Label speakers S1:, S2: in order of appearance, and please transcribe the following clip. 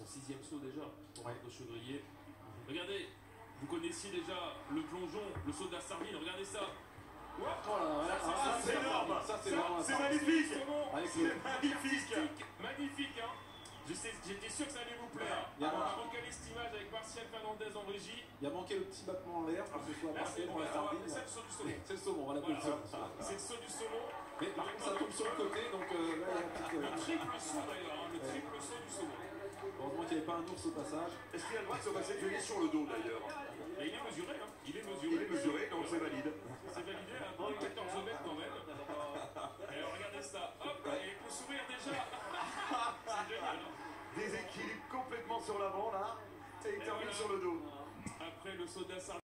S1: 6e saut déjà pour Marco Chevrier. Regardez, vous connaissiez déjà le plongeon, le saut de la sardine, regardez ça.
S2: Oh là là,
S3: c'est énorme.
S2: C'est
S3: magnifique.
S1: C'est magnifique, hein. J'étais sûr que ça allait vous plaire. On a recalé cette image avec Martial Fernandez en régie.
S2: Il a manqué le petit battement en l'air pour que ce soit parfait pour la sardine.
S1: C'est le saut du saumon.
S2: C'est le saumon, on va l'appeler le saumon.
S1: C'est le saut du saumon.
S2: Mais par contre, ça tombe sur le côté, donc là, il y a un petit...
S1: Le triple saut d'ailleurs, le triple saut du saumon.
S2: Heureusement qu'il n'y avait pas un ours au passage.
S3: Est-ce qu'il a le droit de se passer de sur le dos d'ailleurs?
S1: Et il est mesuré, hein. Il est
S3: mesuré, donc c'est valide.
S1: C'est validé à 14 mètres quand même. Et regardez ça, hop, et il peut sourire déjà. C'est génial.
S3: Déséquilibre complètement sur l'avant là, et il termine sur le dos.
S1: Après le saut de la sardine.